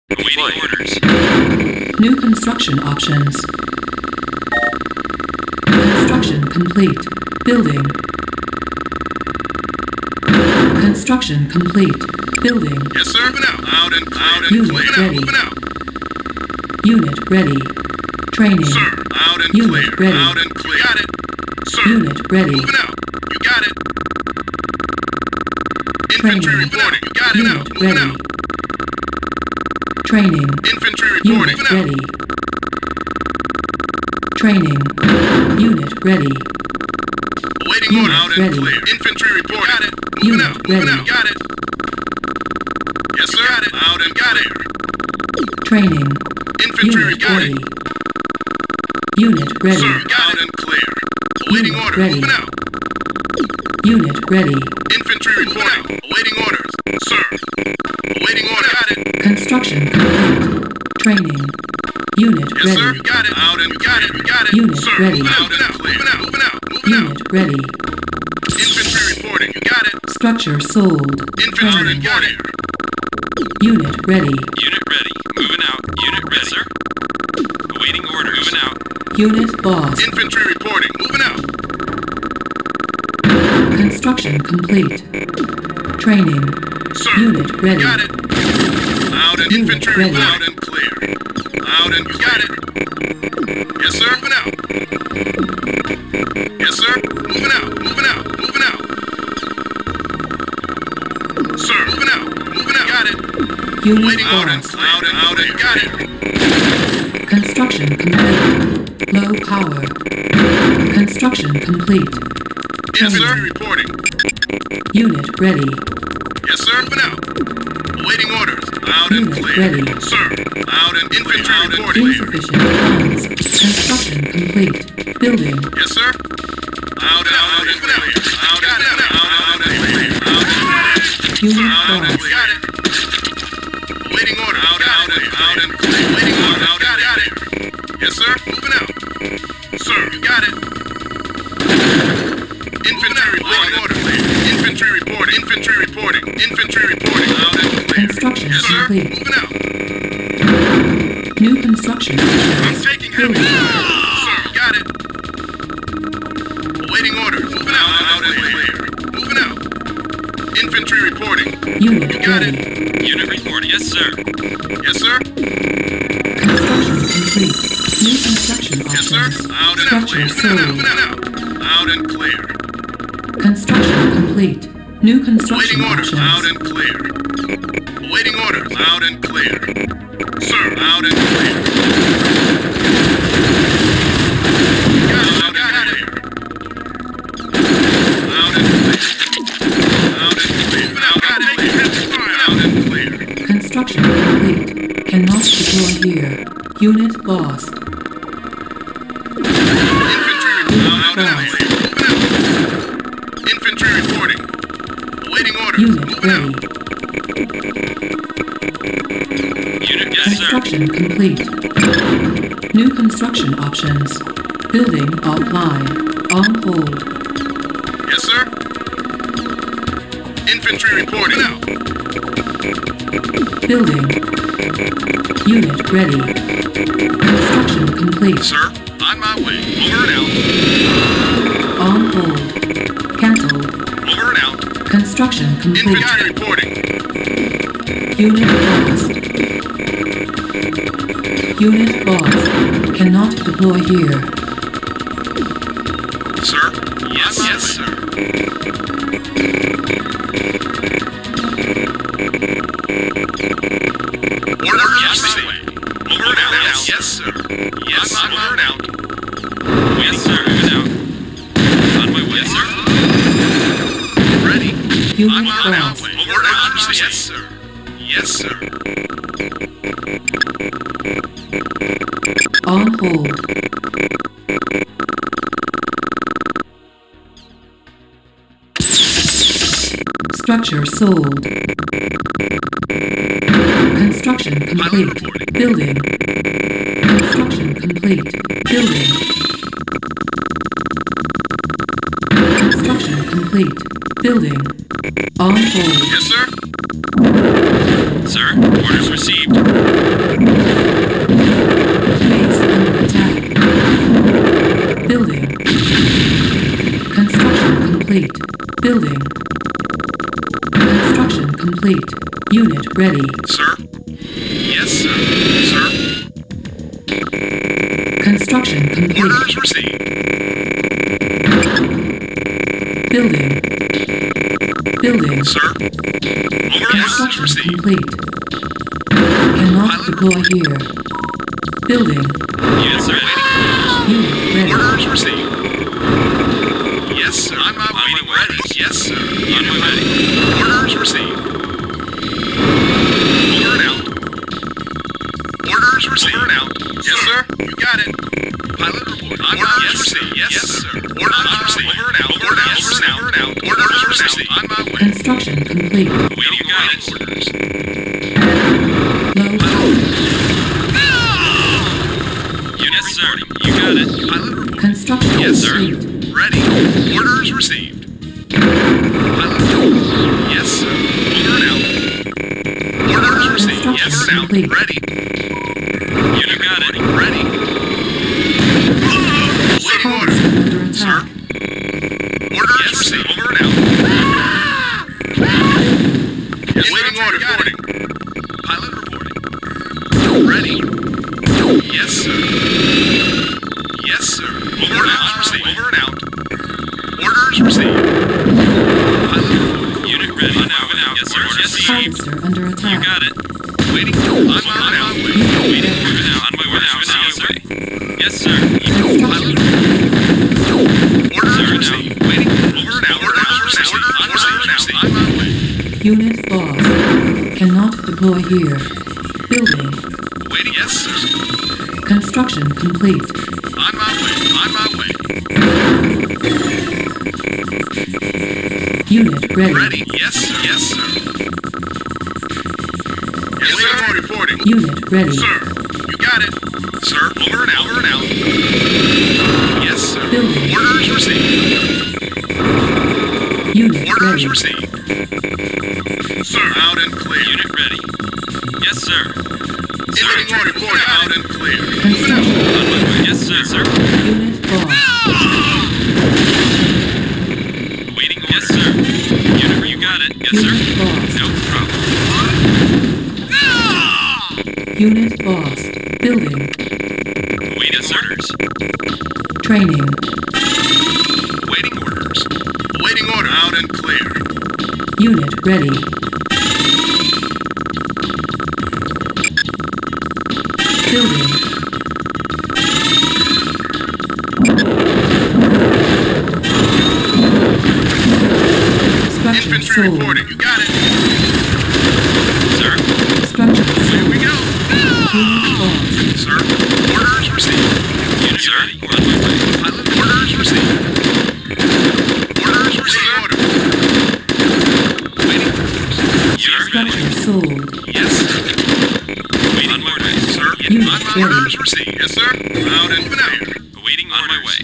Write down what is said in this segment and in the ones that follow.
Awaiting orders. New construction options. Construction complete. Building. Construction complete. Building. Yes, sir. Moving out. Loud and Unit clear. ready. Moving out. Unit ready. Training. Sir. Loud and Unit clear. ready. Loud and clear. Got it. Sir. Unit ready. Moving out. You got it. Training. Infantry reporting. You got it now. Unit Moving ready. out. Training. Infantry reporting. Unit Moving out. ready. Training. Unit ready. Awaiting Unit order. Loud and ready. clear. Infantry reporting. Got it. Moving Unit out. Moving ready. out. Got it. Yes, sir. Got it. Loud and got it. Training. Infantry Unit reporting. ready. Unit ready. Sir. Got it and clear. Awaiting Unit orders. ready. Moving out. Unit ready. Infantry reporting. Awaiting orders. Sir. Awaiting order. Got it. Construction complete. Training. Unit Yes, sir. ready. You got it. Loud and got it. You got it. Unit Sir. ready. Moving out. Moving out. Moving out. Moving out. Unit ready. Infantry reporting. You got it. Structure sold. Infantry Training. reporting. Unit ready. Unit ready. Moving out. Unit ready, sir. Awaiting orders. Moving out. Unit boss. Infantry reporting. Moving out. Construction complete. Training. Sir. Unit ready. Got it. Loud and Unit infantry ready. loud and clear. Loud and you got it. Yes, sir. Moving out. Yes, sir. Moving out. Moving out. Moving out. Sir. Moving out. Moving out. Got it. Unit Waiting loud and boss. loud and loud and got it. Construction complete. Low power. Construction complete. Yes, sir. Training. Reporting. Unit ready. Yes, sir. Moving out. Awaiting orders. Loud and Unit clear. ready. Sir. Loud and infantry reporting. Insufficient funds. Construction complete. Building. Yes, sir. Loud and clear. Loud and clear. Loud and clear. Unit Loud and boss. got it. Waiting order. Loud and clear. Waiting order. Loud and got it. Yes, sir. Moving out. Sir, you got it. Infantry reporting. Order. Infantry reporting. Infantry reporting. Infantry reporting. Loud and clear. Construction Yes, sir. complete. Moving out. New construction. I'm taking heavy. Building. Sir, you got it. Awaiting orders. Moving out. Loud and clear. Moving out. Infantry reporting. Unit You got ready. it. Unit reporting. Yes, sir. Yes, sir. Construction complete. New construction Yes, sir. options. Loud and out. Structure Moving out. sold. Moving out. Loud and clear. Construction complete. New construction Awaiting orders. Loud options. and clear. Awaiting orders. Loud and clear. Sir, loud and clear. Got it. Loud and clear. Loud and clear. Loud and clear. Got it. Loud and clear. Construction complete. Cannot deploy here. Unit lost. Infantry loud and out. Moving out. Infantry reporting. Awaiting orders. Unit Moving ready. out. Unit, yes, sir. Construction complete. New construction options. Building offline. On hold. Yes, sir. Infantry reporting. Out. Building. Unit ready. Construction complete. Sir, on my way. Over and out. On hold. Cancelled. Over and out. Construction complete. Infantry reporting. Unit lost. Unit lost. Cannot deploy here. Sir? Yes, yes, sir. Order yes, received. Over and out. Yes, sir. Yes, over and out. Yes, sir. Moving out. On my way, yes, sir. Ready. Unit On my lost. way. Over and out. Yes, sir. Yes, sir. On hold. Structure sold. Construction complete. Building. Construction complete. Building. Construction complete. Building. On hold. Yes, sir. Sir, orders received. Building. Construction complete. Unit ready. Sir? Yes, sir. Sir? Construction complete. Orders received. Building. Building. Sir? Orders Construction received. complete. Cannot deploy here. Building. Units ready. Unit ready. Orders received. Yes, sir. On my way. my way. Ready. Yes, sir. On my way. Orders received. Over and out. Orders received. Over and out. Yes, sir. You got it. Pilot report. Orders received. Yes, sir. Orders received. Over and out. Over and out. Over and out. Orders received. On my way. Construction complete. Waiting guidance. Orders. Low. Yes, sir. You got it. Pilot report. Construction Yes, sir. complete. Ready. Orders received. Pilot report. Yes, sir. Over and out. Orders received. Yes, over and out. Complete. Ready. You got it. Ready. Waiting order. Under Sir. attack. Orders received. Over and out. Yes, waiting order. Reporting. Pilot reporting. Ready. Yes, sir. Yes, sir. Over and out. Received. Over and out. Orders received. Pilot report. Unit ready. Now. Yes, sir. Orders received. Harvester under You attack. got it. Waiting. On my way. Waiting. Moving out. On my way. Now. Yes, sir. Yes, sir. Construction Orders Sir, received. Waiting. Over and out. Orders received. Orders received. On my way. unit lost. Cannot deploy here. Building. Waiting. Yes, sir. Construction complete. On my way. On my way. Unit ready. Ready. Yes, sir. Yes, sir. Yes, sir. Reporting. Unit ready. Sir, you got it. Sir, over and out. Over and out. Yes, sir. Building. Orders received. Unit Orders ready. received. Sir, out and clear. Unit ready. Yes, sir. Infantry report out and clear. Construction. On my way. Yes, sir. Sir. Unit lost. Waiting. Yes, sir. Unit, you got it. Yes, sir. Unit lost. No problem. Unit lost. Building. Waiting orders. Training. Waiting orders. Waiting order out and clear. Unit ready. Building. Structure Infantry sold. reporting. You got it. Sir. Structure Here sold. we go. Unit lost. Sir, orders received. Unit ready. On my way. Pilot orders received. Orders received. Order. Waiting orders. Unit ready. Structure sold. Yes, sir. Waiting on my way. Sir, Unit on my ready. orders received. Yes, sir. Out and clear. Waiting on my way.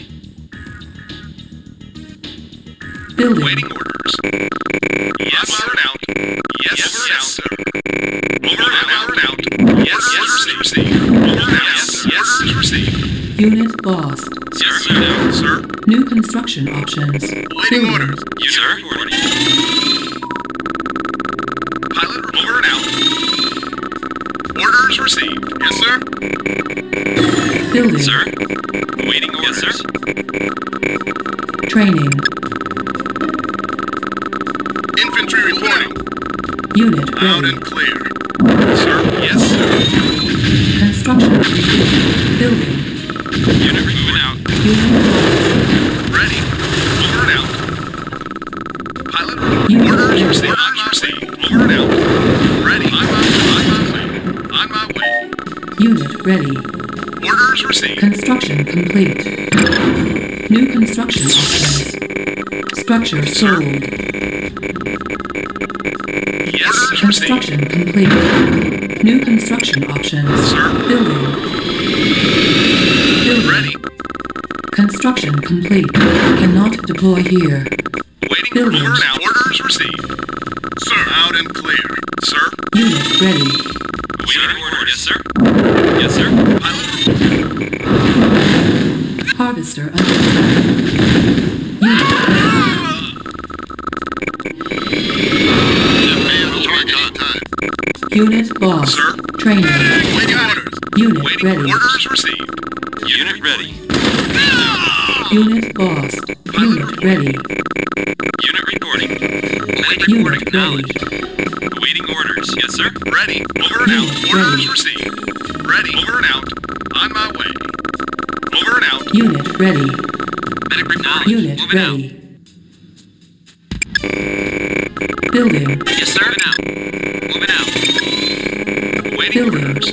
Building. Waiting orders. Yes, over and out. Yes, over and out, sir. Over and out. Over and out. Yes, orders received. Over and out. Yes, orders received. Unit lost. Yes, sir. Sir, New construction options. waiting Building. orders. Unit reporting. Pilot over and out. Orders received. Yes, sir. Building. Sir. Waiting orders. Yes, sir. Training. Infantry reporting. Unit Out ready. and clear. Sir, yes, sir. Construction complete. Building. Unit moving out. Unit Ready. Over and out. Pilot Unit orders ready. received. Orders received. Over and out. Ready. On my way. On my way. Unit ready. Orders received. Construction complete. New construction options. Structure sold. Yes, orders received. Construction complete. New construction options. Sir. Building. Building. Ready. Construction complete. Cannot deploy here. Waiting. Building. Over and out. Orders received. Sir, out and clear. Sir. Unit ready. Waiting orders. Yes, sir. Yes, sir. Pilot Harvester under attack. Unit ready. Unit lost. Sir? Training. Waiting orders. Unit Waiting ready. orders received. Unit ready. Unit lost. Unit ready. Unit reporting. Unit ready. Awaiting orders. Yes, sir. Ready. Over and out. Unit Orders ready. received. Ready. Over and out. On my way. Over and out. Unit ready. Medic acknowledged. Unit Moving out. ready. Building. Yes, sir. Moving out. Waiting Building. orders.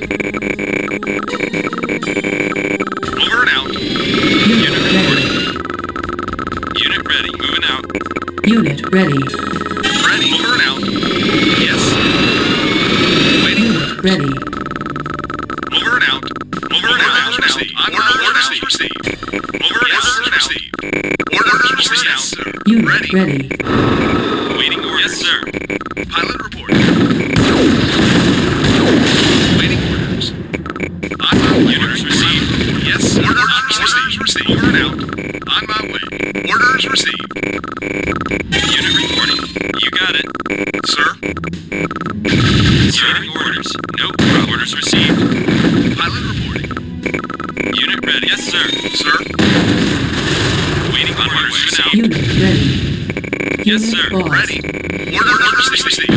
Over and out. Unit ready. Unit ready. Moving out. Unit ready. Ready. Over and out. Yes. Waiting Unit orders. ready. Over and out. Over and out. Received. Orders received. Over and out. Orders received. Orders received. Yes, sir. Unit Ready. ready. Awaiting orders. Yes, sir. Pilot reporting. Waiting orders. On my way. Orders received. Yes. Orders received. Over and out. On my way. Orders received. Unit reporting. You got it. Sir. Awaiting orders. Nope. Orders received. Pilot reporting. Unit ready. Yes, sir. Sir. Waiting on orders. Moving out. Unit ready. Yes, Unit sir. lost. Ready. Orders received.